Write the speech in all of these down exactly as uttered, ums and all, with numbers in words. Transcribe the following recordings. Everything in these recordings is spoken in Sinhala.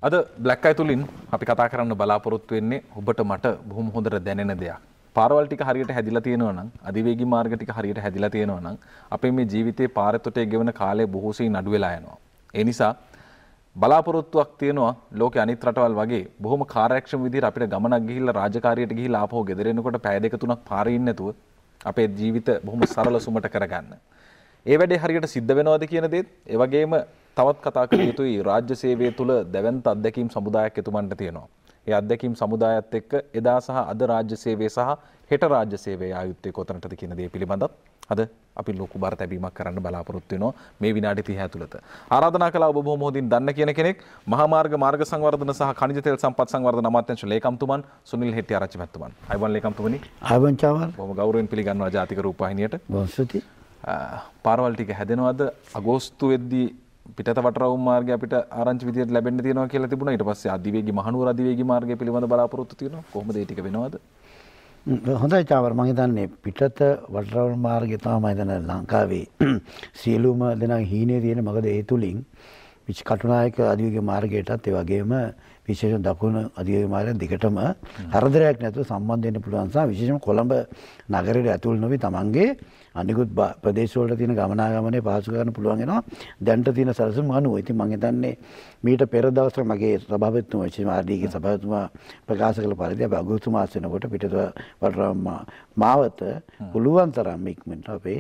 අද බ්ලැක් අයි තුලින් අපි කතා කරන්න බලාපොරොත්තු වෙන්නේ ඔබට මට බොහොම හොඳට දැනෙන දෙයක්. පාරවල් ටික හරියට හැදිලා තියෙනවා නම්, අධිවේගී මාර්ග ටික හරියට හැදිලා තියෙනවා නම් අපේ මේ ජීවිතේ පාරතොටේ ගෙවන කාලය බොහෝ සෙයින් අඩු වෙලා යනවා. ඒ නිසා බලාපොරොත්තුවක් තියෙනවා ලෝකේ අනිත් රටවල් වගේ බොහොම කාර්යක්ෂම විදිහට අපිට ගමනක් ගිහිල්ලා රාජකාරියට ගිහිල්ලා ආපහු ගෙදර එනකොට පැය දෙක තුනක් පාරේ ඉන්නේ නැතුව අපේ ජීවිත බොහොම සරල සුමට කරගන්න. ඒ වැඩේ හරියට සිද්ධ වෙනවද කියන දේත් ඒ වගේම තවත් කතා කළ යුතුයි රාජ්‍ය සේවය තුළ දැවැන්ත අත්දැකීම් සමුදායක් එතුමන්ට තියෙනවා. ඒ අත්දැකීම් සමුදායත් එක්ක එදා සහ අද රාජ්‍ය සේවය සහ හෙට රාජ්‍ය සේවයේ ආයුත්තේ කොතනටද කියන දේ පිළිබඳව අද අපි ලොකු බර තැබීමක් කරන්න බලාපොරොත්තු වෙනවා මේ විනාඩි තිහ ඇතුළත. ආරාධනා කළා ඔබ බොහොම හොඳින් දන්න කියන කෙනෙක් මහා මාර්ග මාර්ග සංවර්ධන සහ ඛනිජ තෙල් සම්පත් සංවර්ධන අමාත්‍යාංශ ලේකම්තුමන් සුනිල් හෙට්ටිආරච්චි මහත්මයා. අයවන් ලේකම්තුමනි. අයවන් චාවල්. බොහොම ගෞරවයෙන් පිළිගන්නවා ජාතික රූපවාහිනියට. බොහොම ස්තුතියි. පාරවල් ටික හැදෙනවද අගෝස්තු වෙද්දී පිටත වටරවුම් මාර්ගය අපිට ආරංචි විදියට ලැබෙන්න තියෙනවා කියලා තිබුණා. ඊට පස්සේ අධිවේගී මහනුවර අධිවේගී මාර්ගය පිළිබඳ බලාපොරොත්තු තියෙනවා. කොහොමද ඒ ටික වෙනවද? හොඳයි චාවර, මම හිතන්නේ පිටත වටරවුම් මාර්ගය තමයි මම හිතන්නේ ලංකාවේ සියලුම දෙනාගේ හීනේ තියෙන. මොකද ඒ තුලින් විච කටුනායක අධිවේගී මාර්ගයටත් ඒ වගේම විශේෂ දකුණු අධිවේගී මාර්ගය දෙකටම හතරදරයක් නැතුව සම්බන්ධ වෙන්න පුළුවන් සහ විශේෂම කොළඹ නගරයට ඇතුල් නොවි තමන්ගේ අනිකුත් ප්‍රදේශ වලට තියෙන ගමනාගමනය පහසු කරන්න පුළුවන් වෙනවා දැනට තියෙන සැලසුම් අනුව. ඉතින් මම හිතන්නේ මීට පෙර දවසක මගේ සභාපතිතුමා විශේෂම ආර්.ඩී.ගේ සභාපතිතුමා ප්‍රකාශ කළ පරිදි අපි අගෝස්තු මාස වෙනකොට පිටත වටරවුම් මාවත පුළුවන් තරම් ඉක්මනට අපේ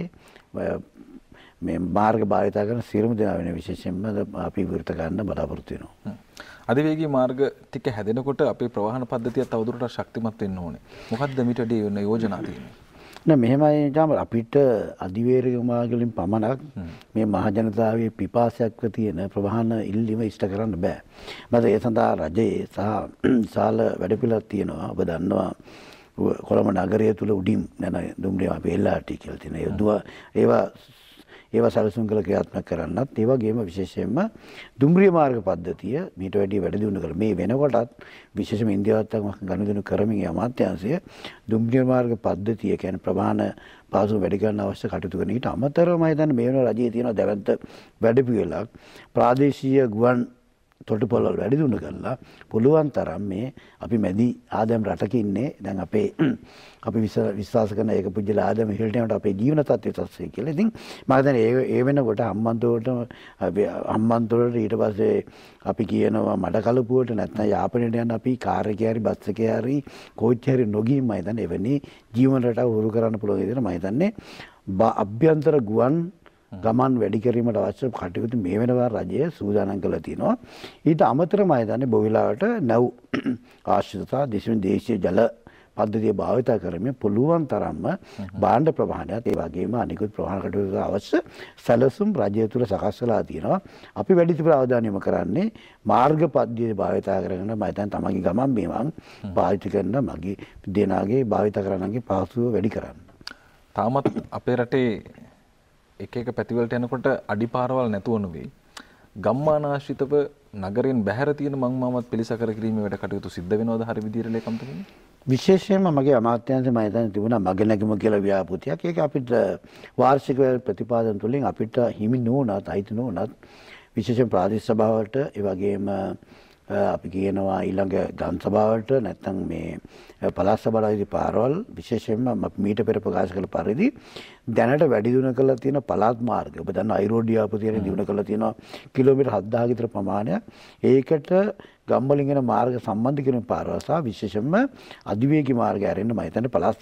මේ මාර්ග භාවිත කරන සියලුම දෙනා වෙන විශේෂයෙන්ම අපි විවෘත ගන්න බලාපොරොත්තු වෙනවා. අධිවේගී මාර්ග ටික හැදෙනකොට අපේ ප්‍රවාහන පද්ධතිය තවදුරටත් ශක්තිමත් වෙන්න ඕනේ. මොකද්ද මීට වඩා යෝජනා තියෙන්නේ? නෑ මෙහෙමයි ජාම අපිට අධිවේගී මාර්ග වලින් පමණක් මේ මහ ජනතාවගේ පිපාසයක්ව තියෙන ප්‍රවාහන ඉල්ලීම ඉෂ්ට කරන්න බෑ. මොකද ඒ සඳහා රජයේ සහ විශාල වැඩපිළිවෙලක් තියෙනවා. ඔබ දන්නවා කොළඹ නගරය තුල උඩින් යන දුම්රිය අපි එල් ආර් ටී කියලා තියෙන. ඒවා ඒවා ඒවා සැලසුම් කළ ක්‍රියාත්මක කරන්නත් ඒ වගේම විශේෂයෙන්ම දුම්රිය මාර්ග පද්ධතිය මීට වැඩි වැඩි දියුණු කළා. මේ වෙනකොටත් විශේෂම ඉන්දියාවත් එක්ක ගනුදෙනු කරමින් අමාත්‍යාංශය දුම්රිය මාර්ග පද්ධතිය කියන්නේ ප්‍රමාණ පාසු වැඩි කරන්න අවශ්‍ය කටයුතු කරන ඊට අමතරව මම හිතන්නේ මේ වෙන රජයේ තියෙන දැවැන්ත වැඩපිළිවෙලක් ප්‍රාදේශීය ගුවන් තොටුපොළ වල වැඩි දියුණු කරලා පුළුවන් තරම් මේ අපි මැදි ආදායම් රටක ඉන්නේ දැන් අපේ අපි විශ්වාස කරන ඒක පුජ්‍යල ආදායම ඉහළට යනකොට අපේ ජීවන තත්ත්වය තත්ත්වය කියලා. ඉතින් මම හිතන්නේ ඒ ඒ වෙනකොට හම්බන්තොට හම්බන්තොට ඊට පස්සේ අපි කියනවා මඩකලපුවට නැත්නම් යාපනයට යන අපි කාර් එකේ හරි බස් එකේ හරි කෝච්චියේ හරි නොගිහින් මම හිතන්නේ එවැනි ජීවන රටාව උරු කරන්න පුළුවන් විදිහට මම හිතන්නේ අභ්‍යන්තර ගුවන් ගමන් වැඩි කිරීමට අවශ්‍ය කටයුතු මේ වෙනවා රජය සූදානම් කරලා තිනවා. ඊට අමතරව මම හිතන්නේ බොවිලාවට නැව් ආශ්‍රිතතා දේශීය දේශීය ජල පද්ධතිය භාවිත කරමින් පුළුවන් තරම්ම භාණ්ඩ ප්‍රවාහනයත් ඒ වගේම අනිකුත් ප්‍රවාහන කටයුතු අවශ්‍ය සැලසුම් රජය තුල සකස් කරලා තියෙනවා. අපි වැඩිපුර අවධානය යොමු කරන්නේ මාර්ග පද්ධතිය භාවිත කරගෙන මම හිතන්නේ තමන්ගේ ගමන් බිමන් පාවිච්චි කරන මගේ දෙනාගේ භාවිත කරනගේ පහසුව වැඩි කරන්න. තාමත් අපේ රටේ එක එක පැතිවලට යනකොට අඩිපාරවල් නැතුව නෙවෙයි ගම්මානාශ්‍රිතව නගරෙන් බැහැර තියෙන මං මාමත් පිළිසකර කිරීමේ වැඩ කටයුතු සිද්ධ වෙනවද හරි විදියට ලේකම්තුමනි? විශේෂයෙන්ම මගේ අමාත්‍යාංශය මම හිතන්නේ තිබුණා මගේ නැගීම කියලා ව්‍යාපෘතියක්. ඒක අපිට වාර්ෂික ප්‍රතිපාදන තුලින් අපිට හිමි නොවුනත් අයිති නොවුනත් විශේෂයෙන් ප්‍රාදේශ සභාවට ඒ වගේම අපි කියනවා ඊළඟ ගම් සභාවට නැත්නම් මේ පළාත් සභාවලදී පාරවල් විශේෂයෙන්ම මීට පෙර ප්‍රකාශ කළ පරිදි දැනට වැඩි දියුණු කරලා තියෙන පළාත් මාර්ගය ඔබ දන්නා අයිරෝඩියා පුතියේ දියුණු කරලා තියෙනවා කිලෝමීටර් හත්දාහක විතර ප්‍රමාණයක්. ඒකට ගම්වලින් එන මාර්ග සම්බන්ධ කිරීම පාරවල් සහ විශේෂයෙන්ම අධිවේගී මාර්ගය ආරෙන්න මම හිතන්නේ පළාත්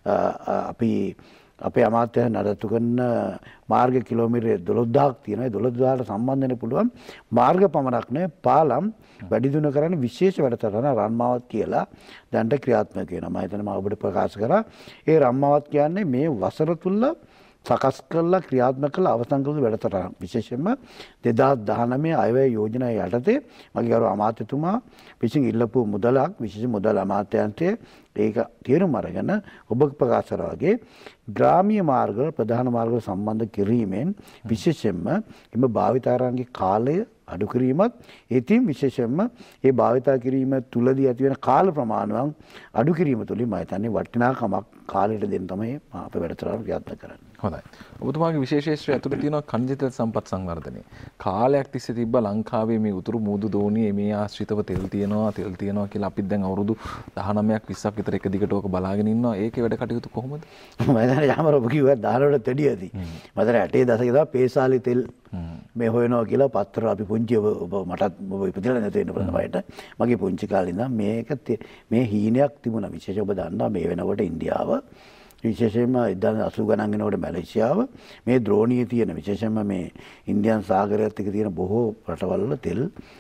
අපි අපේ අමාත්‍යාංශය නඩත්තු කරන මාර්ග කිලෝමීටර් දොළොස්දහක් තියෙනවා. ඒ දොළොස්දහට සම්බන්ධ වෙන්න පුළුවන් මාර්ග පමණක් නෙවෙයි පාලම් වැඩි දියුණු කරන්න විශේෂ වැඩසටහන රන්මාවත් කියලා දැනට ක්‍රියාත්මක වෙනවා. මම හිතන්නේ මම ඔබට ප්‍රකාශ කරා ඒ රන්මාවත් කියන්නේ මේ වසර තුල සකස් කරලා ක්‍රියාත්මක කළ අවසන් කළ වැඩසටහන. විශේෂයෙන්ම දෙදාස් දහනවය අයවැය යෝජනා යටතේ මගේ ගරු අමාත්‍යතුමා විසින් ඉල්ලපු මුදලක් විශේෂ මුදල් අමාත්‍යාංශයේ ඒක තීරණ අරගෙන ඔබ ප්‍රකාශ කරා වගේ ග්‍රාමීය මාර්ග ප්‍රධාන මාර්ග සම්බන්ධ කිරීමෙන් විශේෂයෙන්ම එම භාවිතාරාංගේ කාලය අඩු කිරීමත් ඒතින් විශේෂයෙන්ම ඒ භාවිතා කිරීම තුලදී ඇති වෙන කාල ප්‍රමාණයක් අඩු කිරීම තුලින් මම හිතන්නේ වටිනාකමක් කාලයට දෙන්න තමයි අපේ වැඩසටහන ක්‍රියාත්මක කරන්නේ. හොඳයි. ඔබතුමාගේ විශේෂේශ්‍රය ඇතුළේ තියෙනවා ඛනිජ තෙල් සම්පත් සංවර්ධනය. කාලයක් තිස්සේ තිබ්බ ලංකාවේ මේ උතුරු මූදු දෝණියේ මේ ආශ්‍රිතව තෙල් තියෙනවා තෙල් තියෙනවා කියලා අපිත් දැන් අවුරුදු දහනවයක් විස්සක් විතර එක දිගට ඕක බලාගෙන ඉන්නවා. ඒකේ වැඩ කටයුතු කොහොමද? මම දැන් යාමර ඔබ කිව්වා දහනවලට දෙඩිය ඇති. මම දැන් අටේ දශකේ දා පේසාලි තෙල් මේ හොයනවා කියලා පත්‍ර අපි පුංචි ඔබ මටත් ඔබ ඉපදෙලා නැති වෙන්න ප්‍රථමයට මගේ පුංචි කාලේ ඉඳන් මේක මේ හීනයක් තිබුණා. විශේෂ ඔබ දන්නවා මේ වෙනකොට ඉන්දියාව විශේෂයෙන්ම ඉදන් අසූ ගණන් වෙනකොට මැලේසියාව මේ ද්‍රෝණියේ තියෙන විශේෂයෙන්ම මේ ඉන්දියන් සාගරයත් එක්ක තියෙන බොහෝ රටවල් වල තෙල්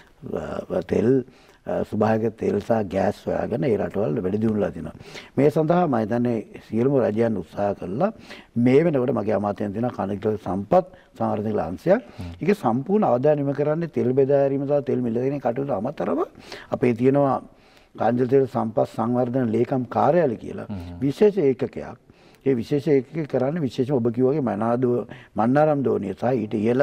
තෙල් සුභාවික තෙල් සහ ගෑස් හොයාගෙන ඒ රටවල් වැඩි දියුණුලා තිනවා. මේ සඳහා මම හිතන්නේ සියලුම රජයන් උත්සාහ කළා මේ වෙනකොට මගේ අමාත්‍යයන් තියෙන ඛනිජ තෙල් සම්පත් සංවර්ධන අංශයක්. ඒක සම්පූර්ණ අවධානය යොමු කරන්නේ තෙල් බෙදා හැරීම සහ තෙල් මිල දෙන කටයුතු අමතරව අපේ තියෙනවා ඛනිජ තෙල් සම්පත් සංවර්ධන ලේකම් කාර්යාලය කියලා විශේෂ ඒකකයක්. ඒ විශේෂ ඒකකේ කරන්නේ විශේෂම ඔබ කිව්වාගේ මනාදුව මන්නාරම් දෝනිය සහ ඊට ඉහළ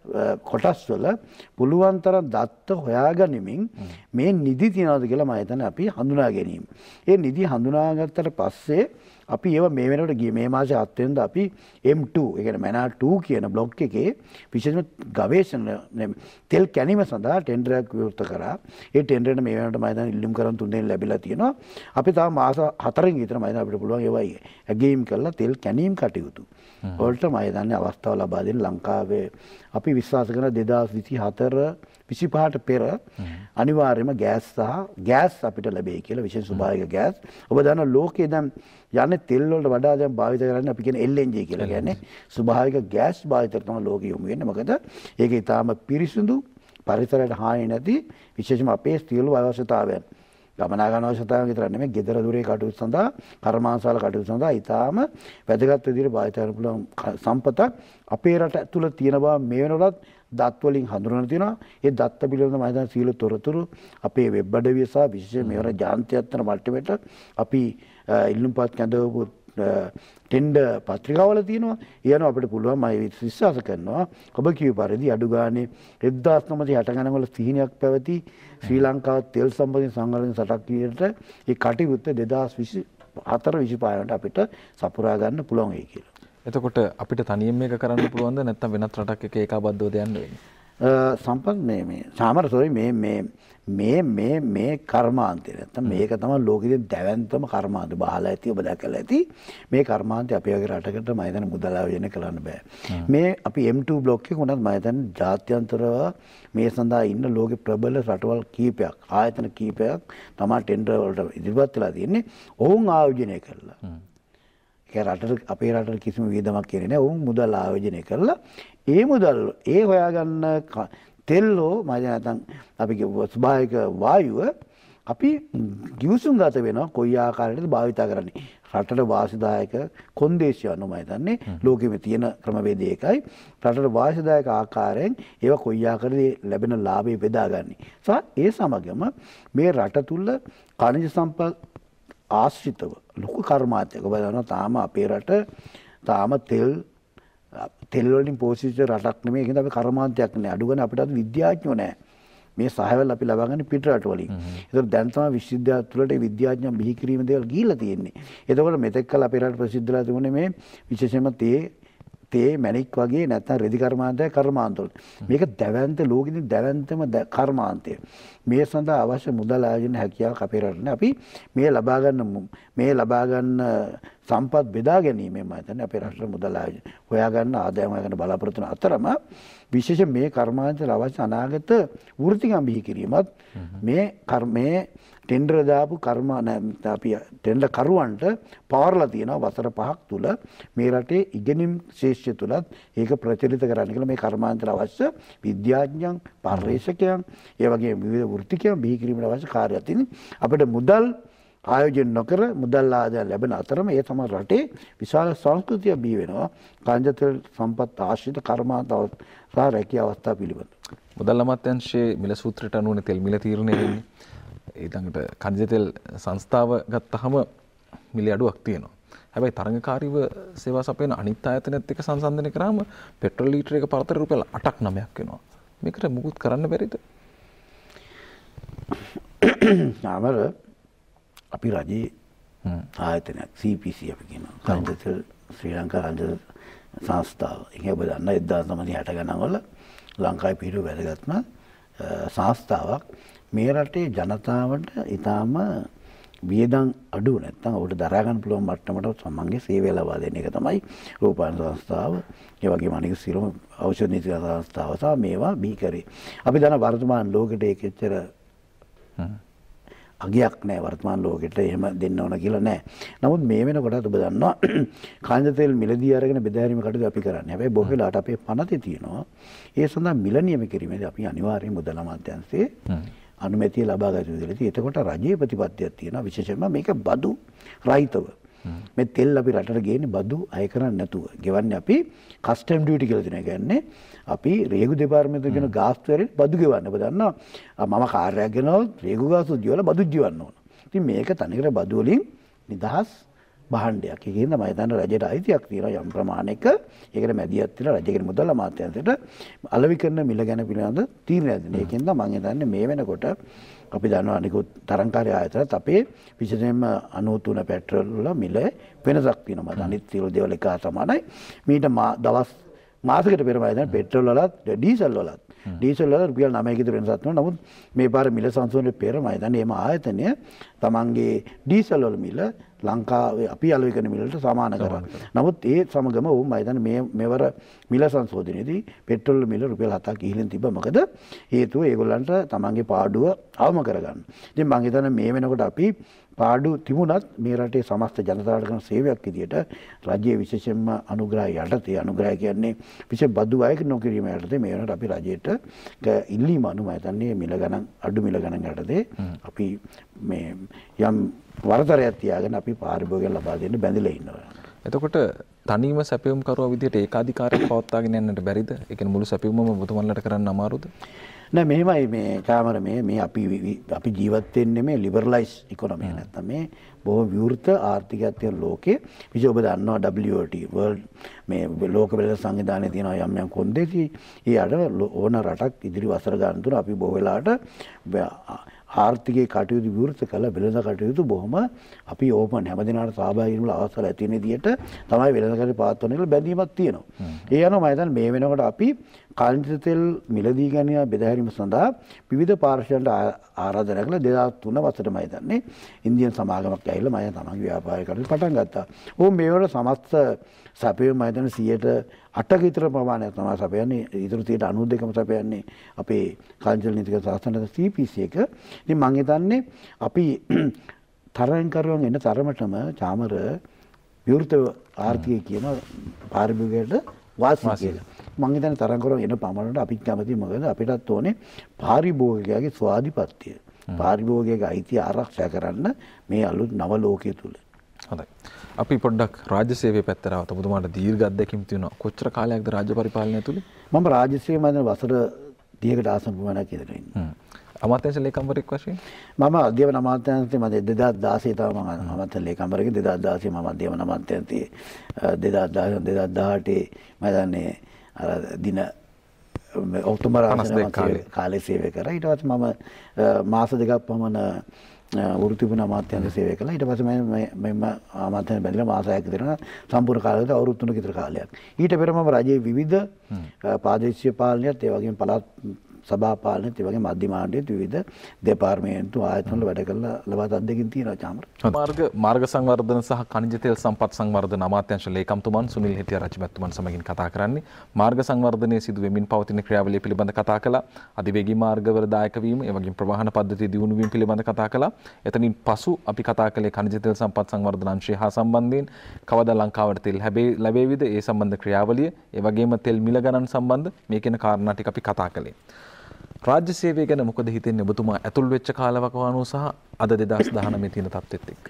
කොටස් වල පුළුවන් තරම් දත්ත හොයාගනිමින් මේ නිදි තියනවාද කියලා මම හිතන්නේ අපි හඳුනා ගැනීම. ඒ නිදි හඳුනාගත්තට පස්සේ අපි ඒව මේ වෙනකොට ගියේ මේ මාසේ හත් වෙනිදා අපි එම් ටූ ඒ කියන්නේ මැනා ටූ කියන බ්ලොක් එකේ විශේෂම ගවේෂණ තෙල් කැණීම සඳහා ටෙන්ඩරයක් විවෘත කරා. ඒ ටෙන්ඩරේට මේ වෙනකොට මම හිතන්නේ ඉල්ලුම් කරන් තුන් දෙනෙක් ලැබිලා තියෙනවා. අපි තාම මාස හතරකින් විතර මම හිතන්නේ අපිට පුළුවන් ඒවයි ඇගීම් කරලා තෙල් කැණීම් කටයුතු වලට මම හිතන්නේ අවස්ථාව ලබා දෙන්න ලංකාවේ අපි විශ්වාස කරන දෙදාස් විසිහතර විසිපහට පෙර අනිවාර්යයෙන්ම ගෑස් සහ ගෑස් අපිට ලැබෙයි කියලා විශේෂ ස්වභාවික ගෑස්. ඔබ දන්නා ලෝකයේ දැන් යන්නේ තෙල් වලට වඩා දැන් භාවිත කරන්නේ අපි කියන එල් එන් ජී කියලා කියන්නේ ස්වභාවික ගෑස් භාවිතයට තමයි ලෝකෙ යොමු වෙන්නේ. මොකද ඒක ඊටාම පිරිසිදු පරිසරයට හානි නැති විශේෂම අපේ සියලු අවශ්‍යතාවයන් ගමනාගමන අවශ්‍යතාවයන් විතර නෙමෙයි ගෙදර දොරේ කටයුතු සඳහා කර්මාන්තශාල කටයුතු සඳහා ඊටාම වැදගත් විදිහට භාවිත කරන්න පුළුවන් සම්පතක් අපේ රට ඇතුළ තියෙන බව මේ වෙනකොටත් දත් වලින් හඳුනන තියෙනවා. ඒ දත්ත පිළිබඳව මම හිතන්නේ සීල තොරතුරු අපේ වෙබ් අඩවිය සහ විශේෂයෙන් මේවර ජාන්ත්‍යයන්තර මට්ටමට අපි ඉල්ලුම්පත් කැඳවපු ටෙන්ඩර් පත්‍රිකාවල තියෙනවා. ඊයන අපිට පුළුවන් මම විශ්වාස කරනවා ඔබ කියු පරිදි අඩු ගානේ එක්දාස් නවසිය අට ගණන් වල සිහිනයක් පැවති ශ්‍රී ලංකාව තෙල් සම්බන්ධ සංවර්ධන සටක් විදිහට ඒ කටයුත්ත දෙදාස් විසිහතර විසිපහ වලට අපිට සපුරා ගන්න පුළුවන් වෙයි කියලා. එතකොට අපිට තනියෙන් මේක කරන්න පුළුවන්ද නැත්නම් වෙනත් රටක් එක්ක ඒකාබද්ධවද යන්න වෙන්නේ? සම්පත් මේ මේ සාමර සෝරි මේ මේ මේ මේ මේ කර්මාන්තය නැත්නම් මේක තමයි ලෝකෙදී දැවැන්තම කර්මාන්තය. බහලා ඇති ඔබ දැකලා ඇති මේ කර්මාන්තය අපේ වගේ රටකට මම හිතන්නේ මුදල් ආයෝජනය කරන්න බෑ. මේ අපි එම් ටූ බ්ලොක් එකේ උනත් මම හිතන්නේ ජාත්‍යන්තරව මේ සඳහා ඉන්න ලෝකේ ප්‍රබල රටවල් කීපයක් ආයතන කීපයක් තමයි ටෙන්ඩර් වලට ඉදිරිපත් වෙලා තියෙන්නේ. ඔවුන් ආයෝජනය කළා. ඒ රටට අපේ රටට කිසිම වියදමක් කියන්නේ නැහැ. ඔවුන් මුදල් ආයෝජනය කරලා ඒ මුදල් ඒ හොයාගන්න තෙල්ලෝ මම නැත්නම් අපි ස්වභාවික වායුව අපි ගිවිසුම්ගත වෙනවා කොයි ආකාරයකටද භාවිත කරන්නේ. රටට වාසිදායක කොන්දේසිය අනුව මම හිතන්නේ ලෝකෙම තියෙන ක්‍රමවේදය එකයි. රටට වාසිදායක ආකාරයෙන් ඒවා කොයි ආකාරයකද ලැබෙන ලාභය බෙදාගන්නේ. සහ ඒ සමගම මේ රට තුල ඛනිජ සම්පත් ආශ්‍රිතව ලොකු කර්මාන්තයක් ඔබ දන්නවා තාම අපේ රට තාම තෙල් තෙල් වලින් පෝෂිත රටක් නෙමෙයි. ඒකෙන්ද අපි කර්මාන්තයක් නෑ. අඩු ගන්න අපිට අද විද්‍යාඥයෝ නෑ. මේ සහයවල අපි ලබා ගන්න පිට රට වලින්. ඒතකොට දැන් තමයි විශ්වවිද්‍යාල තුළට ඒ විද්‍යාඥයන් බිහි කිරීම දේවල් ගිහිල්ලා තියෙන්නේ. එතකොට මෙතෙක් කල අපේ රට ප්‍රසිද්ධලා තිබුණේ මේ විශේෂයෙන්ම තේ තේ මැණික් වගේ නැත්නම් රෙදි කර්මාන්තය කර්මාන්තවල. මේක දැවැන්ත ලෝකෙදී දැවැන්තම කර්මාන්තය. මේ සඳහා අවශ්‍ය මුදල් ආයෝජන හැකියාවක් අපේ රටේ අපි මේ ලබා ගන්න මේ ලබා ගන්න සම්පත් බෙදා ගැනීමෙන් මම හිතන්නේ අපේ රටේ මුදල් ආයෝජන හොයා ගන්න ආදායම හොයා ගන්න බලාපොරොත්තු වෙන අතරම විශේෂ මේ කර්මාන්තවල අවශ්‍ය අනාගත වෘත්තිකම් බිහි කිරීමත් මේ කර්මයේ ටෙන්ඩර් දාපු කර්ම අපි ටෙන්ඩර් කරුවන්ට පවර්ලා තියෙනවා වසර පහක් තුල මේ රටේ ඉගෙනීම් ශේෂ්ත්‍රය තුලත් ඒක ප්‍රචලිත කරන්න කියලා මේ කර්මාන්තවල අවශ්‍ය විද්‍යාඥයන් පර්යේෂකයන් ඒ වගේ විවිධ වෘත්තිකයන් බිහි කිරීමට අවශ්‍ය කාර්යයක් තියෙනවා. අපිට මුදල් ආයෝජන නොකර මුදල් ආදාය ලැබෙන අතරම ඒ තමයි රටේ විශාල සංස්කෘතිය බිහි වෙනවා. ඛනිජ තෙල් සම්පත් ආශ්‍රිත කර්මාන්ත සහ රැකියා අවස්ථා පිළිබඳ. මුදල් අමාත්‍යාංශයේ මිල සූත්‍රයට අනුව තෙල් මිල තීරණය වෙන්නේ. ඊළඟට ඛනිජ තෙල් සංස්ථාව ගත්තහම මිල අඩුවක් තියෙනවා. හැබැයි තරඟකාරීව සේවා සපයන අනිත් ආයතනයත් එක්ක සංසන්දනය කරාම පෙට්‍රල් ලීටර එක පරතර රුපියල් අටක් නවයක් වෙනවා. මේකට මුකුත් කරන්න බැරිද? නාමර අපි රජයේ ආයතනයක් සී පී සී අපි කියනවා. ඛනිජ තෙල් ශ්‍රී ලංකා ඛනිජ සංස්ථාව. ඒක ඔබ දන්න එක්දාස් නවසිය හැට ගණන් වල ලංකාවේ පිහිටු වැදගත්ම සංස්ථාවක්. මේ රටේ ජනතාවට ඊටාම වියදම් අඩු නැත්නම් ඔබට දරා ගන්න පුළුවන් මට්ටමට සමන්ගේ සේවය ලබා දෙන එක තමයි රූපවාහිනී සංස්ථාව. ඒ වගේම අනික සියලුම ඖෂධ නීති සංස්ථාව සහ මේවා බිහි කරේ. අපි දන්න වර්තමාන ලෝකෙට ඒකෙච්චර අගයක් නැහැ වර්තමාන ලෝකෙට එහෙම දෙන්න ඕන කියලා නැහැ. නමුත් මේ වෙනකොටත් ඔබ දන්නවා කන්ද තෙල් මිලදී අරගෙන බෙදාරීම කටයුතු අපි කරන්නේ. හැබැයි බොහෝ වෙලාවට අපේ පනතේ තියෙනවා ඒ සඳහා මිල නියම කිරීමේදී අපි අනිවාර්යයෙන් මුදල් අමාත්‍යාංශයේ අනුමැතිය ලබා ගත යුතුයි. ඉතින් එතකොට රජයේ ප්‍රතිපත්තියක් තියෙනවා විශේෂයෙන්ම මේක බදු රහිතව. මේ තෙල් අපි රටට ගේන්නේ බදු අය කරන්නේ නැතුව. ගෙවන්නේ අපි කස්ටම් ඩියුටි කියලා දෙන. කියන්නේ අපි රේගු දෙපාර්තමේන්තුවේ කියන ගාස්තු වලින් බදු ගෙවන්න. ඔබ දන්නවා මම කාර්යයක් ගෙනවොත් රේගු ගාස්තු ගෙවලා බදු ගෙවන්න ඕන. ඉතින් මේක තනිකර බදු වලින් නිදහස් භාණ්ඩයක්. ඒකෙන් තමයි හිතන්න රජයට අයිතියක් තියෙනවා යම් ප්‍රමාණයක. ඒකට මැදිහත් වෙලා රජයේ මුදල් අමාත්‍යාංශයට අලෙවි කරන මිල ගැන පිළිබඳ තීරණයක් දෙන. ඒකෙන් තමයි මම හිතන්නේ මේ වෙනකොට අපි දන්නවා අනිකුත් තරංකාරී ආයතනත් අපේ විශේෂයෙන්ම අනූ තුන පෙට්‍රල් වල මිල වෙනසක් තියෙනවා. මත අනිත් සියලු දේවල් එක සමානයි. මීට දවස් මාසයකට පෙර මම දැන් පෙට්‍රල් වලත් ඩීසල් වලත් ඩීසල් වල රුපියල් නවයක විතර වෙනසක් තියෙනවා. නමුත් මේ පාර මිල සංශෝධනයේ පෙර මම දැන් මේ ආයතනය තමන්ගේ ඩීසල් වල මිල ලංකාවේ අපි අලෙවි කරන මිලට සමාන කරා. නමුත් ඒ සමගම ඔව් මම දැන් මේ මෙවර මිල සංශෝධනයේදී පෙට්‍රල් මිල රුපියල් හතක් ඉහළින් තිබ්බා. මොකද හේතුව ඒගොල්ලන්ට තමන්ගේ පාඩුව අවම කරගන්න. ඉතින් මම හිතන්නේ මේ වෙනකොට අපි පාඩු තිබුණත් මේ රටේ සමස්ත ජනතාවට කරන සේවයක් විදියට රජයේ විශේෂයෙන්ම අනුග්‍රහය යටතේ අනුග්‍රහය කියන්නේ විශේෂ බදු අයක නොකිරීම යටතේ මේ වෙනකොට අපි රජයට ඉල්ලීම අනුව මම හිතන්නේ මිල ගණන් අඩු මිල ගණන් යටතේ අපි මේ යම් වරතරයක් තියාගෙන අපි පාරිභෝගිකයන් ලබා දෙන්න බැඳිලා ඉන්නවා. එතකොට තනියම සැපයුම් කරුවා විදියට ඒකාධිකාරයක් පවත්වාගෙන යන්නට බැරිද? ඒ කියන්නේ මුළු සැපයුමම ඔබතුමන්ලට කරන්න අමාරුද? නෑ මෙහෙමයි මේ කාමර මේ මේ අපි අපි ජීවත් වෙන්නේ මේ ලිබරලයිස් ඉකොනොමි නැත්නම් මේ බොහෝ විවෘත ආර්ථිකයක් තියෙන ලෝකේ. විශේෂ ඔබ දන්නවා W T O World මේ ලෝක වෙළඳ සංවිධානයේ තියෙන යම් යම් කොන්දේසි ඒ අර ඕන රටක් ඉදිරි වසර ගන්න තුන අපි බොහෝ වෙලාවට ආර්ථිකයේ කටයුතු විවෘත කළ වෙළඳ කටයුතු බොහොම අපි ඕපන් හැමදිනාට සහභාගී වෙන්න අවස්ථාව ඇති වෙන විදියට තමයි වෙළඳ කටයුතු පවත්වන එක බැඳීමක් තියෙනවා. ඒ අනුව මම හිතන්නේ මේ වෙනකොට අපි කාන්තිත තෙල් මිලදී ගැනීම බෙදාහැරීම සඳහා විවිධ පාර්ශ්වයන්ට ආරාධනා කළ දෙදාස් තුන වසරේ මම හිතන්නේ ඉන්දියන් සමාගමක් ඇවිල්ලා මම තමන්ගේ ව්‍යාපාරික කටයුතු පටන් ගත්තා. ඕ මේවල සමස්ත සැපයුම මම හිතන්නේ සියයට අටක විතර ප්‍රමාණයක් තමයි සපයන්නේ. ඊටු සියයට අනූ දෙකම සපයන්නේ අපේ කාංචල නීතික සාසනද C P C එක. ඉතින් මම හිතන්නේ අපි තරං කරුවන් එන තරමටම චාමර විවෘත ආර්ථිකය කියන පාරිභෝගිකයට වාසි කියලා. මම හිතන්නේ තරං කරුවන් එන පමණට අපි කැමති මොකද අපිටත් ඕනේ පාරිභෝගිකයාගේ ස්වාධිපත්‍ය. පාරිභෝගිකයාගේ අයිතිය ආරක්ෂා කරන්න මේ අලුත් නව ලෝකයේ තුල. හොඳයි. අපි පොඩ්ඩක් රාජ්‍ය සේවයේ පැත්තට આવත. ඔබතුමාට දීර්ඝ අත්දැකීම් තියෙනවා. කොච්චර කාලයක්ද රාජ්‍ය පරිපාලනය තුල? මම රාජ්‍ය සේවයේ මම වසර තිහකට ආසන්න ප්‍රමාණයක් ඉඳලා ඉන්නවා. අමාත්‍යාංශ ලේකම්වරයෙක් වශයෙන්? මම අධ්‍යයන අමාත්‍යාංශයේ මම දෙදාස් දාසය තමයි මම අමාත්‍යාංශ ලේකම්වරයෙක්. දෙදාස් දාසය මම අධ්‍යයන අමාත්‍යාංශයේ දෙදාස් දාසය දෙදාස් දහඅටේ මම දන්නේ අර දින ඔක්තෝබර් කාලේ සේවය කරා. ඊට පස්සේ මම මාස දෙකක් පමණ වෘත්තිපූර්ණ අමාත්‍යාංශ සේවය කළා. ඊට පස්සේ මම මම අමාත්‍යාංශ බැඳලා මාසයක් විතර සම්පූර්ණ කාලයකට අවුරුදු තුනක විතර කාලයක්. ඊට පෙර මම රජයේ විවිධ ප්‍රාදේශීය පාලනයත් ඒ වගේම පළාත් සභා පාලනයත් ඒ වගේම මධ්‍ය මාණ්ඩයත් විවිධ දෙපාර්තමේන්තු ආයතන වල වැඩ කළා ලබා අත්දැකීම් තියෙනවා චාමර. මාර්ග මාර්ග සංවර්ධන සහ ඛනිජ තෙල් සම්පත් සංවර්ධන අමාත්‍යාංශ ලේකම්තුමන් සුනිල් හෙටියා රජමැතිතුමන් සමගින් කතා කරන්නේ. මාර්ග සංවර්ධනයේ සිදු වෙමින් පවතින ක්‍රියාවලිය පිළිබඳ කතා කළා. අධිවේගී මාර්ගවල දායක වීම, ඒ වගේම ප්‍රවාහන පද්ධතිය දියුණු වීම පිළිබඳ කතා කළා. එතනින් පසු අපි කතා කළේ ඛනිජ තෙල් සම්පත් සංවර්ධන අංශය හා සම්බන්ධයෙන් කවදා ලංකාවට තෙල් ලැබෙයිද ඒ සම්බන්ධ ක්‍රියාවලිය, ඒ වගේම තෙල් මිල ගණන් සම්බන්ධ මේ කියන කාරණා ටික අපි කතා කළේ. රාජ්‍ය සේවය ගැන මොකද හිතෙන්නේ ඔබතුමා ඇතුල් වෙච්ච කාලවකවානුව සහ අද දෙදාස් දහනවය තියෙන තත්ත්වෙත් එක්ක?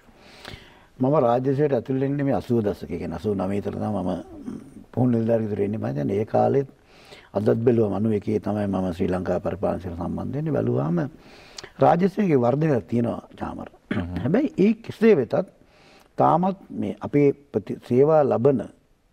මම රාජ්‍ය සේවයට ඇතුල් වෙන්නේ මේ අසූ දශකයේ කියන්නේ අසූ නවය විතර තමයි මම පුහුණු නිලධාරී විතර ඉන්නේ. මම දැන් ඒ කාලෙත් අදත් බැලුවා අනූ එකේ තමයි මම ශ්‍රී ලංකා පරිපාලනයට සම්බන්ධ වෙන්නේ. බැලුවාම රාජ්‍ය සේවයේ වර්ධනයක් තියෙනවා චාමර. හැබැයි ඒ කෙසේ වෙතත් තාමත් මේ අපේ සේවා ලබන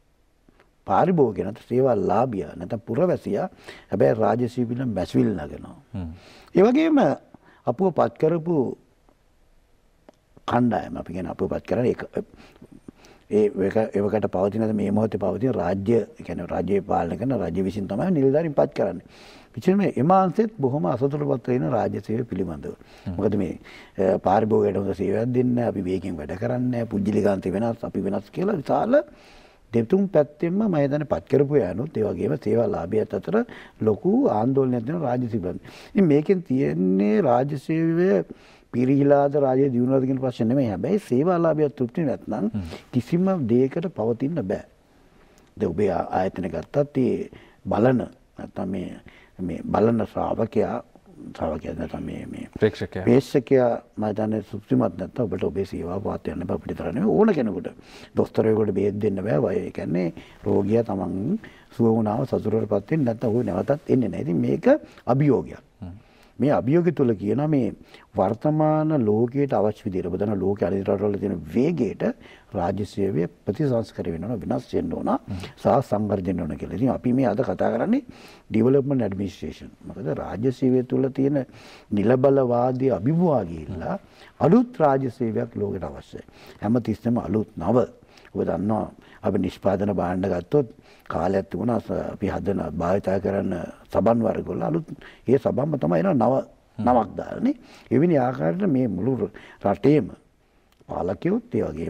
පාරිභෝගික නැත්නම් සේවා ලාභියා නැත්නම් පුරවැසියා හැබැයි රාජ්‍ය සේවයෙන් මැස්විල් නගනවා. ඒ වගේම අපුව පත් කරපු කණ්ඩායම අපි කියන අපුව පත් කරන එක ඒ ඒවකට පවතින මේ මොහොතේ පවතින රාජ්‍ය කියන්නේ රාජ්‍ය පාලනය කරන රාජ්‍ය විසින් තමයි නිලධාරීන් පත් කරන්නේ. විශේෂයෙන්ම එමාන්සෙත් බොහොම අසතුටුපත් වෙන රාජ්‍ය සේවය පිළිබඳව. මොකද මේ පාරිභෝගිකයට හොඳ සේවයක් දෙන්න අපි වේගෙන් වැඩ කරන්නේ පුජ්‍යලිකාන්තේ වෙනස් අපි වෙනස් කියලා විශාල දෙතුන් පැත්තෙන්ම මම හිතන්නේ පත් කරපු යනුත් ඒ වගේම සේවා ලාභියත් අතර ලොකු ආందోලනයක් දෙන රාජ්‍ය සිබ්බන්දි. ඉතින් මේකෙන් තියෙන්නේ රාජ්‍ය සේවය පිරිහිලාද රාජ්‍ය දියුණුවද කියන ප්‍රශ්නේ නෙමෙයි. හැබැයි සේවා ලාභියත් තෘප්ති නැත්නම් කිසිම දෙයකට පවතින්න බෑ. දැන් ඔබේ ආයතන ගත්තත් ඒ බලන නැත්නම් මේ මේ බලන ශ්‍රාවකයා ශ්‍රාවකයා නැත්නම් මේ මේ ප්‍රේක්ෂකයා ප්‍රේක්ෂකයා මම දන්නේ සුප්තිමත් නැත්නම් ඔබට ඔබේ සේවාව වාත් යන්න බෑ අපිට තරන්නේ නෙවෙයි ඕන කෙනෙකුට දොස්තරයෙකුට බෙහෙත් දෙන්න බෑ වය ඒ කියන්නේ රෝගියා තමන් සුව වුණාම සතුටටපත් වෙන්නේ නැත්නම් ඔහු නැවතත් එන්නේ නැහැ. ඉතින් මේක අභියෝගයක්. මේ අභියෝගය තුළ කියනවා මේ වර්තමාන ලෝකයට අවශ්‍ය විදිහට බදන ලෝක අනිත් රටවල තියෙන වේගයට රාජ්‍ය සේවය ප්‍රතිසංස්කර වෙනවා වෙනස් වෙන්න ඕන සහ සංවර්ධනය වෙනවා කියලා. ඉතින් අපි මේ අද කතා කරන්නේ ඩෙවලොප්මන්ට් ඇඩ්මිනිස්ට්‍රේෂන්. මොකද රාජ්‍ය සේවය තුළ තියෙන නිලබලවාදී අභිමුවා ගිහිල්ලා අලුත් රාජ්‍ය සේවයක් ලෝකයට අවශ්‍යයි. හැමතිස්සෙම අලුත් නව. ඔබ දන්නවා අපි නිෂ්පාදන භාණ්ඩ ගත්තොත් කාලයක් තිබුණා අපි හදන භාවිතා කරන සබන් වර්ග වල අලුත් ඒ සබන්ම තමයි එන නව නමක් දාන්නේ. එවැනි ආකාරයට මේ මුළු රටේම පාලකයොත් ඒ වගේම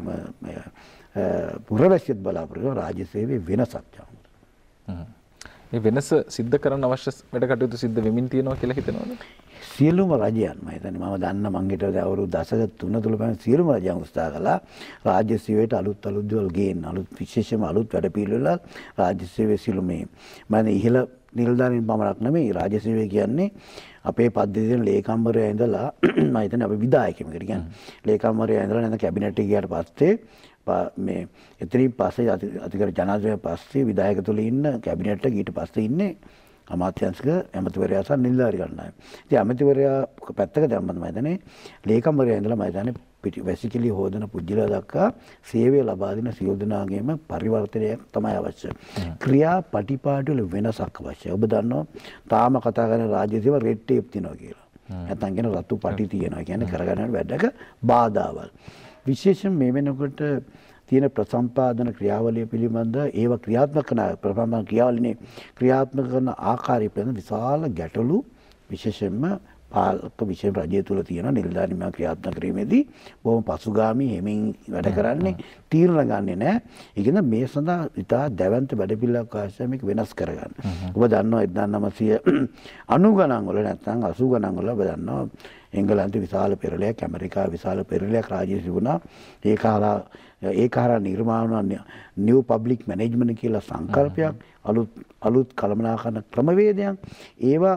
පුරවැසියත් බලාපොරොත්තු රාජ්‍ය සේවයේ වෙනසක් යනවා. මේ වෙනස සිද්ධ කරන්න අවශ්‍ය වැඩ කටයුතු සිද්ධ වෙමින් තියෙනවා කියලා හිතනවද? සියලුම රජයන් මම හිතන්නේ මම දන්න මං හිතුවා අවුරුදු දශක තුන තුල පමණ සියලුම රජයන් උත්සාහ කළා රාජ්‍ය සේවයට අලුත් අලුත් දේවල් ගේන්න අලුත් විශේෂම අලුත් වැඩ පිළිවෙල රාජ්‍ය සේවයේ සිළුමේ මම ඉහළ නිලධාරීන් පමණක් නෙමෙයි රාජ්‍ය සේවය කියන්නේ අපේ පද්ධතියෙන් ලේකම්වරයා ඉඳලා මම හිතන්නේ අපි විධායකයෙකුට කියන්නේ ලේකම්වරයා ඉඳලා නැත්නම් කැබිනට් එක ගියාට පස්සේ මේ එතනින් පස්සේ අධිකර ජනාධිපතිතුමා පස්සේ විධායකතුල ඉන්න කැබිනට් එක ඊට පස්සේ ඉන්නේ අමාත්‍යංශික ඇමතිවරයා සහ නිලධාරී ගණනාය. ඉතින් ඇමතිවරයා පැත්තක දැම්මම මම හිතන්නේ ලේකම්වරයා ඉඳලා මම හිතන්නේ පිටි වැසිකිලි හොදන පුජ්‍යලා දක්වා සේවය ලබා දෙන සියලු දෙනාගේම පරිවර්තනයක් තමයි අවශ්‍ය. ක්‍රියා පටිපාටි වල වෙනසක් අවශ්‍යයි. ඔබ දන්නවා තාම කතා කරන රාජ්‍ය සේව රෙඩ් ටේප් තියෙනවා කියලා. නැත්නම් කියන රතු පටි තියෙනවා. කියන්නේ කරගන්න වැඩක බාධාවල්. විශේෂයෙන් මේ වෙනකොට තියෙන ප්‍රසම්පාදන ක්‍රියාවලිය පිළිබඳ ඒව ක්‍රියාත්මක කරන ප්‍රසම්පාදන ක්‍රියාවලියේ ක්‍රියාත්මක කරන ආකාරය පිළිබඳ විශාල ගැටලු විශේෂයෙන්ම පාලක විශේෂ රජය තුල තියෙන නිලධාරීන් ක්‍රියාත්මක කිරීමේදී බොහොම පසුගාමී හැමින් වැඩ කරන්නේ තීරණ ගන්නෙ නැහැ. ඒ කියන්නේ මේ සඳහා ඉතා දැවැන්ත වැඩපිළිවෙලක් අවශ්‍යයි මේක වෙනස් කරගන්න. ඔබ දන්නවා එක්දාස් නවසිය අනූ ගණන් වල නැත්නම් අසූ ගණන් වල ඔබ දන්නවා එංගලන්තේ විශාල පෙරළියක් ඇමරිකාවේ විශාල පෙරළියක් රාජ්‍ය තිබුණා. ඒ කාලා ඒ කාරා නිර්මාණ නිව් පබ්ලික් මැනේජ්මන්ට් කියලා සංකල්පයක් අලුත් අලුත් කළමනාකරන ක්‍රමවේදයන් ඒවා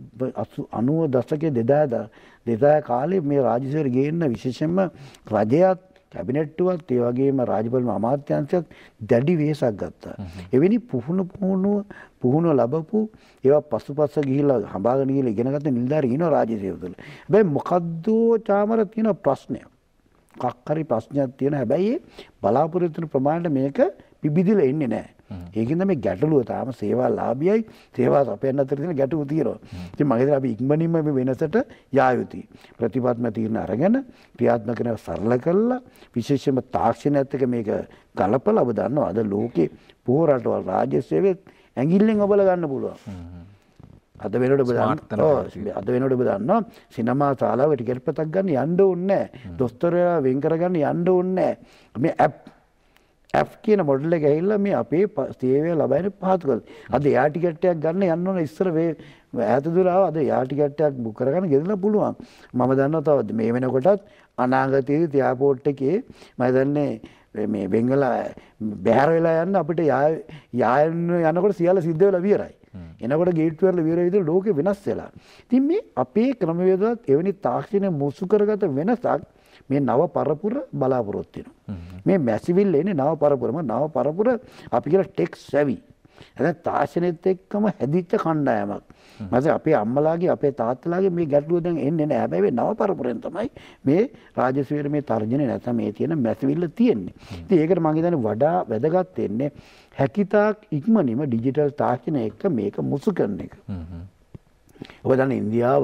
අනූව දශකයේ දෙදාය කාලේ මේ රාජ්‍ය සේවය ගේන්න විශේෂයෙන්ම රජයත් කැබිනට්ටුවත් ඒ වගේම රාජ්‍යපාලන අමාත්‍යාංශයත් දැඩි වෙහෙසක් ගත්තා. එවැනි පුහුණු පුහුණුව පුහුණුව ලැබපු ඒවා පසුපස ගිහිල්ලා හඹාගෙන ගිහිල්ලා ඉගෙන ගත්ත නිලධාරී ඉනවා රාජ්‍ය සේවය තුළ. හැබැයි මොකද්ද චාමර තියෙන ප්‍රශ්නයක්. කක්කරි ප්‍රශ්නයක් තියෙන හැබැයි බලාපොරොත්තු වෙන ප්‍රමාණයට මේක පිබිදිලා එන්නේ නැහැ. ඒකින්ද මේ ගැටලුව තාම සේවා ලාභියයි සේවා සපයන්න අතර තියෙන ගැටලුව තියෙනවා. ඉතින් මම හිතනවා අපි ඉක්මනින්ම මේ වෙනසට යා යුතුයි. ප්‍රතිපත්තිය තීරණ අරගෙන ක්‍රියාත්මක කරන සරල කළා විශේෂයෙන්ම තාක්ෂණයත් එක්ක මේක ගලපලා ඔබ දන්නවා අද ලෝකේ පොහොර රටවල් රාජ්‍ය සේවයේ ඇඟිල්ලෙන් ඔබලා ගන්න පුළුවන්. අද වෙනකොට ඔබ දන්නවා අද වෙනකොට ඔබ දන්නවා සිනමා ශාලාවක ටිකට් පතක් ගන්න යන්න ඕනේ නැහැ. දොස්තරයා වෙන් කරගන්න යන්න ඕනේ නැහැ. මේ ඇප් ඇප් කියන මොඩල් එක ඇහිලා මේ අපේ සේවය ලබාගෙන පහත් කරලා. අද එයා ටිකට් එකක් ගන්න යන්න ඕන ඉස්සර වේ ඈත දුර ආව අද එයා ටිකට් එකක් බුක් කරගන්න ගෙදලා පුළුවන්. මම දන්නවා තව මේ වෙනකොටත් අනාගතයේදී තියාපෝට් එකේ මම දන්නේ මේ බෙන්ගල බැහැර වෙලා යන්න අපිට යායන් යනකොට සියල්ල සිද්ධ වෙලා විතරයි. එනකොට ගේට් වල විතර විතර ලෝකෙ වෙනස් වෙලා. ඉතින් මේ අපේ ක්‍රමවේදවත් එවැනි තාක්ෂණය මුසු කරගත වෙනසක් මේ නව පරපුර බලාපොරොත්තු වෙනවා. මේ මැසිවිල් එන්නේ නව පරපුරම නව පරපුර අපි කියලා ටෙක් සැවි. එහෙනම් තාක්ෂණෙත් එක්කම හැදිච්ච කණ්ඩායමක්. මත අපේ අම්මලාගේ අපේ තාත්තලාගේ මේ ගැටලුව දැන් එන්නේ නැහැ. හැබැයි නව පරපුරෙන් තමයි මේ රාජ්‍ය සේවයේ මේ තර්ජනේ නැත්නම් මේ තියෙන මැසිවිල්ල තියෙන්නේ. ඉතින් ඒකට මම හිතන්නේ වඩා වැදගත් වෙන්නේ හැකිතාක් ඉක්මනින්ම ඩිජිටල් තාක්ෂණය එක්ක මේක මුසු කරන එක. ඔබ දන්නේ ඉන්දියාව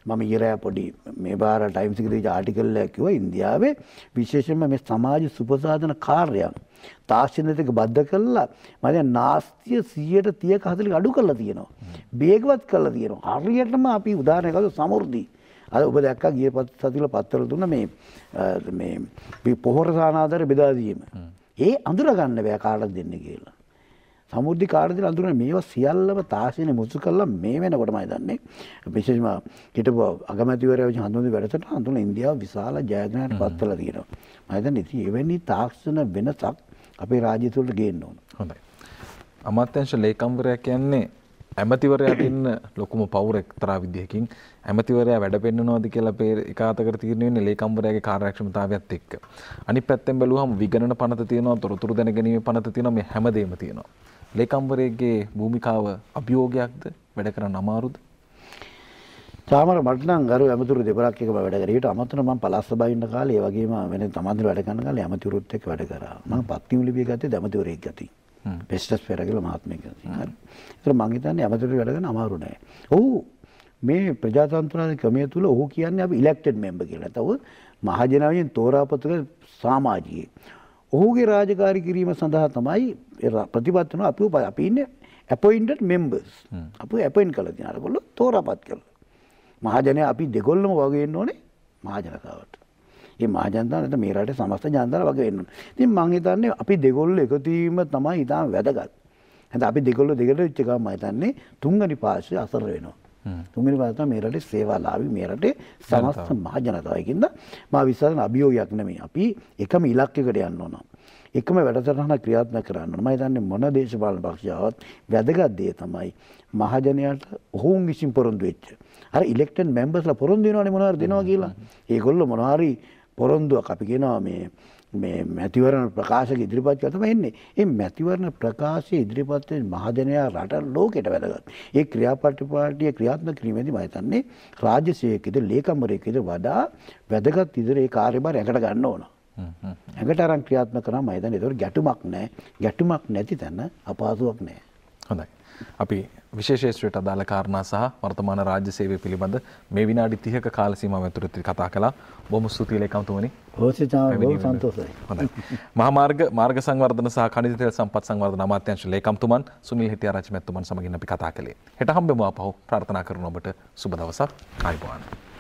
මම ඊරෑ පොඩි මේ බාර ටයිම්ස් එකේ දීච්ච ආටිකල් එකක් කිව්වා ඉන්දියාවේ විශේෂයෙන්ම මේ සමාජ සුපසාධන කාර්යයන් තාක්ෂණයට බද්ධ කළා මම දැන් නාස්තිය සීයට තිහක හතලික අඩු කරලා තියෙනවා. වේගවත් කරලා තියෙනවා. හරියටම අපි උදාහරණයක් ගත්තොත් සමෘද්ධි. අද ඔබ දැක්කා ගිය සතිවල පත්තරවල දුන්න මේ මේ මේ පොහොර සානාධාර බෙදා දීම. ඒ අඳුර ගන්න බෑ කාටද දෙන්නේ කියලා. සමෘද්ධි කාටද අඳුරන්නේ මේවා සියල්ලම තාක්ෂණය මුසු කරලා මේ වෙනකොට මම දන්නේ විශේෂම හිටපු අගමැතිවරයා විසින් හඳුන්වන වැඩසටහන හඳුන්වන ඉන්දියාව විශාල ජයග්‍රහණයක් පත් කළා තියෙනවා. මම හිතන්නේ ඉතින් එවැනි තාක්ෂණ වෙනසක් අපේ රාජ්‍ය තුළට ගේන්න ඕන. හොඳයි. අමාත්‍යාංශ ලේකම්වරයා කියන්නේ ඇමතිවරයාට ඉන්න ලොකුම පවුර එක්තරා විදිහකින් ඇමතිවරයා වැඩ පෙන්නනවාද කියලා එක අතකට තීරණය වෙන්නේ ලේකම්වරයාගේ කාර්යක්ෂමතාවයත් එක්ක. අනිත් පැත්තෙන් බැලුවහම විගණන පනත තියෙනවා, තොරතුරු දැනගැනීමේ පනත තියෙනවා, මේ හැමදේම තියෙනවා. ලේකම්වරයාගේ භූමිකාව අභියෝගයක්ද? වැඩ කරන්න අමාරුද? චාමර මට නම් ගරු ඇමතිවරු දෙපළක් එක වැඩ කරා. ඊට අමතරව මම පළාත් සභාවේ ඉන්න කාලේ ඒ වගේම වෙන තමන්දර වැඩ කරන කාලේ ඇමතිවරුත් එක්ක වැඩ කරා. මම පත්තිම ලිපිය ගත්තේ ඇමතිවරයෙක් ගතියි. බෙස්ටස් ෆෙරා කියලා මහත්මයෙක් ගතියි. හරි. ඒතර මම හිතන්නේ ඇමතිවරු වැඩ කරන අමාරු නෑ. ඔව් මේ ප්‍රජාතන්ත්‍රවාදී ක්‍රමය තුල ඔහු කියන්නේ අපි ඉලෙක්ටඩ් මෙම්බර් කියලා. නැත්නම් මහජනයාගෙන් තෝරාපත් කළ සමාජිකයෙක්. ඔහුගේ රාජකාරී කිරීම සඳහා තමයි ප්‍රතිපත්ති වෙනවා අපි අපි ඉන්නේ අපොයින්ටඩ් මෙම්බර්ස්. අපි අපොයින්ට් කළා තියෙනවා. ඒගොල්ලෝ තෝරාපත් කළා. මහජනයා අපි දෙගොල්ලම වගේ වෙන්න ඕනේ මහජනතාවට. මේ මහජනතාව නැත්නම් මේ රටේ සමස්ත ජනතාව වගේ වෙන්න ඕනේ. ඉතින් මම හිතන්නේ අපි දෙගොල්ලෝ එකතු වීම තමයි ඉතාම වැදගත්. නැත්නම් අපි දෙගොල්ලෝ දෙකට වෙච්ච ගමන් මම හිතන්නේ තුන්වෙනි පාර්ශ්වය අසර වෙනවා. තුන්වෙනි පාර්ශ්වය මේ රටේ සේවාලාභී මේ රටේ සමස්ත මහජනතාවයිකින්ද මම විශ්වාස කරන අභියෝගයක් නෙමෙයි. අපි එකම ඉලක්කයකට යන්න ඕන. එකම වැඩසටහන ක්‍රියාත්මක කරන්න ඕන. මම හිතන්නේ මොන දේශපාලන පක්ෂයවත් වැදගත් දේ තමයි මහජනයාට ඔවුන් විසින් පොරොන්දු වෙච්ච අර ඉලෙක්ටඩ් මෙම්බර්ස්ලා පොරොන්දු වෙනවනේ මොනවාරි දෙනවා කියලා. ඒගොල්ලෝ මොනවාරි පොරොන්දුවක් අපි කියනවා මේ මේ මැතිවරණ ප්‍රකාශක ඉදිරිපත් කරලා තමයි එන්නේ. මේ මැතිවරණ ප්‍රකාශය ඉදිරිපත් වෙන මහජනයා රට ලෝකෙට වැදගත්. ඒ ක්‍රියාපටිපාටිය ක්‍රියාත්මක කිරීමේදී මම හිතන්නේ රාජ්‍ය සේවකයේද ලේකම්වරයෙකුද වඩා වැදගත් ඉදිරියේ කාර්යභාරය ඇඟට ගන්න ඕන. ඇඟට අරන් ක්‍රියාත්මක කරාම මම හිතන්නේ ඒක ගැටුමක් නැහැ. ගැටුමක් නැති තැන අපහසුයක් නැහැ. හොඳයි. අපි විශේෂේශ්‍රයට අදාළ කාරණා සහ වර්තමාන රාජ්‍ය සේවය පිළිබඳ මේ විනාඩි තිහක කාල සීමාව ඇතුළත කතා කළා. බොහොම ස්තුතියි ලේකම්තුමනි. ඕසිතාව බොහොම සන්තෝෂයි. හොඳයි. මහා මාර්ග මාර්ග සංවර්ධන සහ khනිජ තෙල් සම්පත් සංවර්ධන අමාත්‍යාංශ ලේකම්තුමන් සුනිල් හෙටිආරච්චි මැතිතුමන් සමගින් අපි කතා කළේ. හෙට හම්බෙමු ආපහු. ප්‍රාර්ථනා කරන ඔබට සුබ දවසක්. ආයුබෝවන්.